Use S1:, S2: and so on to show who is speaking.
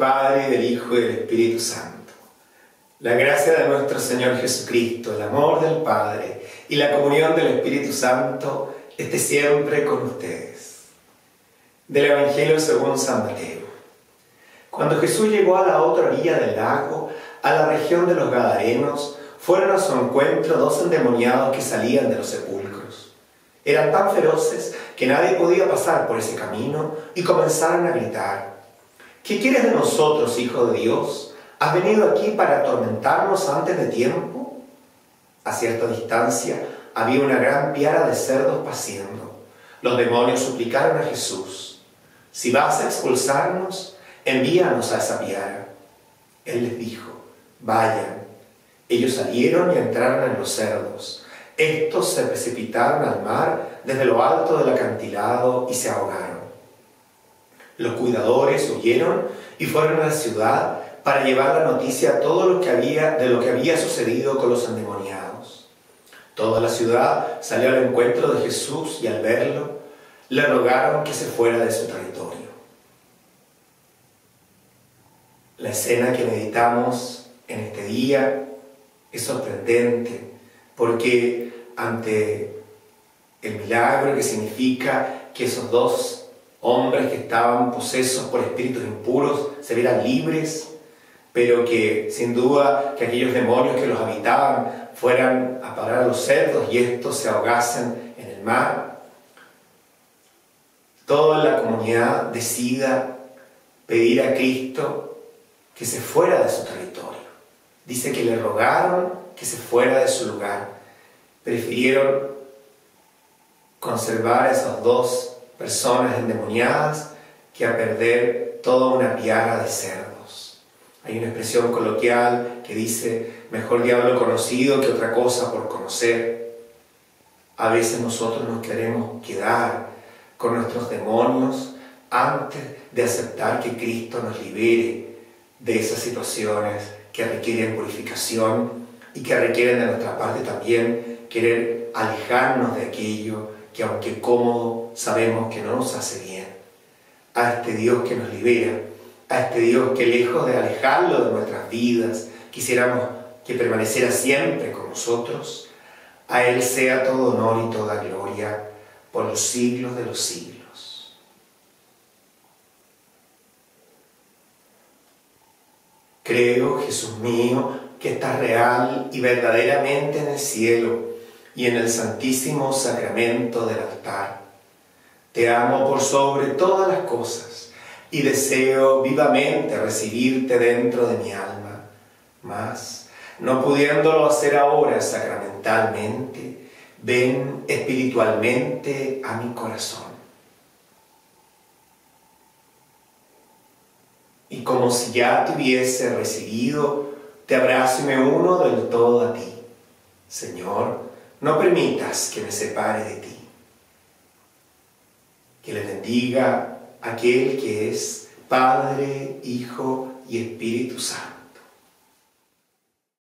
S1: Padre, y del Hijo, y del Espíritu Santo. La gracia de nuestro Señor Jesucristo, el amor del Padre y la comunión del Espíritu Santo esté siempre con ustedes. Del Evangelio según San Mateo. Cuando Jesús llegó a la otra orilla del lago, a la región de los Gadarenos, fueron a su encuentro dos endemoniados que salían de los sepulcros. Eran tan feroces que nadie podía pasar por ese camino y comenzaron a gritar: ¿Qué quieres de nosotros, Hijo de Dios? ¿Has venido aquí para atormentarnos antes de tiempo? A cierta distancia había una gran piara de cerdos paciendo. Los demonios suplicaron a Jesús: si vas a expulsarnos, envíanos a esa piara. Él les dijo: vayan. Ellos salieron y entraron en los cerdos. Estos se precipitaron al mar desde lo alto del acantilado y se ahogaron. Los cuidadores huyeron y fueron a la ciudad para llevar la noticia a todo lo que había sucedido con los endemoniados. Toda la ciudad salió al encuentro de Jesús y al verlo, le rogaron que se fuera de su territorio. La escena que meditamos en este día es sorprendente porque ante el milagro que significa que esos dos hombres que estaban posesos por espíritus impuros se vieran libres, pero que sin duda que aquellos demonios que los habitaban fueran a parar a los cerdos y estos se ahogasen en el mar, toda la comunidad decida pedir a Cristo que se fuera de su territorio. Dice que le rogaron que se fuera de su lugar. Prefirieron conservar a esas dos personas endemoniadas que a perder toda una piara de cerdos. Hay una expresión coloquial que dice: mejor diablo conocido que otra cosa por conocer. A veces nosotros nos queremos quedar con nuestros demonios antes de aceptar que Cristo nos libere de esas situaciones que requieren purificación y que requieren de nuestra parte también querer alejarnos de aquello que, aunque cómodo, sabemos que no nos hace bien. A este Dios que nos libera, a este Dios que, lejos de alejarlo de nuestras vidas, quisiéramos que permaneciera siempre con nosotros, a Él sea todo honor y toda gloria por los siglos de los siglos. Creo, Jesús mío, que estás real y verdaderamente en el cielo y en el santísimo sacramento del altar. Te amo por sobre todas las cosas y deseo vivamente recibirte dentro de mi alma. Mas, no pudiéndolo hacer ahora sacramentalmente, ven espiritualmente a mi corazón. Y como si ya te hubiese recibido, te abrazo y me uno del todo a ti. Señor, no permitas que me separe de ti. Que le bendiga aquel que es Padre, Hijo y Espíritu Santo.